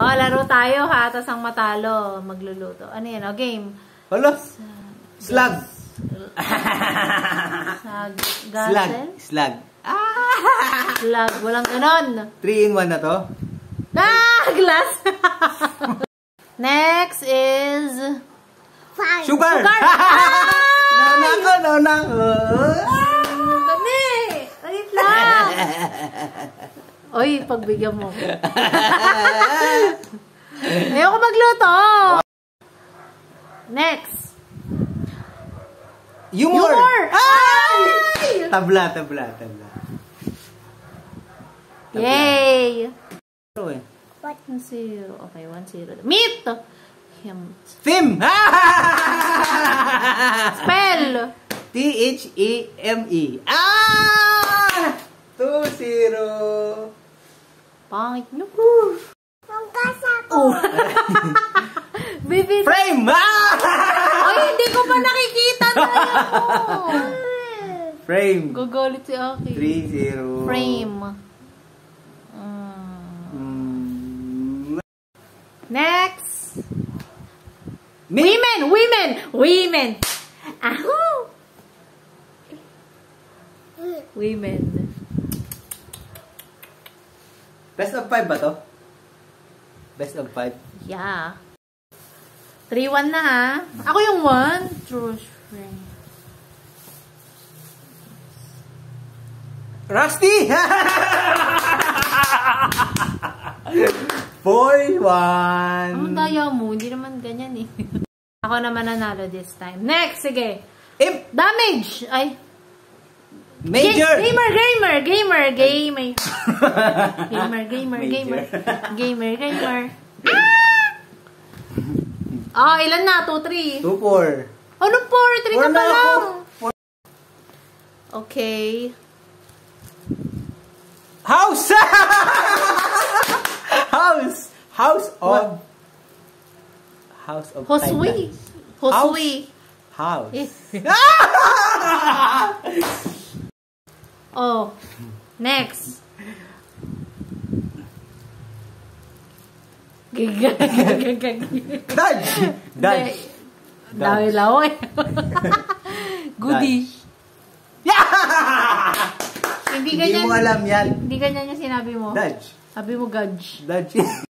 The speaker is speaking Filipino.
Oh, laro tayo ha. Tapos ang matalo, magluluto. Ano yan? O, game. Hala. Slag. Slag. Slag. Walang ganon. 3 in 1 na to. Glass. Next is... Sugar. Nauna ko. Dami. Wait lang. Oy, pagbigyan mo ko. Ayoko magluto. Next. Humor. Ay! Tabla. Yay! 0 eh. 1-0. Okay, 1-0. Meat! Theme! Spell! T-H-E-M-E. 2-0. Pangit nyo. Ang kasa ko. Baby. Frame! Ay, hindi ko pa nakikita na Frame. Gugulit si Aki. 3-0. Frame. Next. Women. Ahoo. Women. Best of 5 ba to? Best of 5? Yeah. 3-1 na ha. Ako yung 1. True friend. Rusty! 4-1. Ang daya mo. Hindi naman ganyan eh. Ako naman nanalo this time. Next, sige. Damage! Ay. Major! Gamer. Ah! Ilan na? 2-3. 2-4. Ano 4? 3 ka pa lang. Okay. House! House of Hosui. House. Oh. Next. Dodge. Dahil laway. Goody. Hindi mo alam yan. Hindi ganyan yung sinabi mo. Dodge. Sabi mo gudge. Dodge.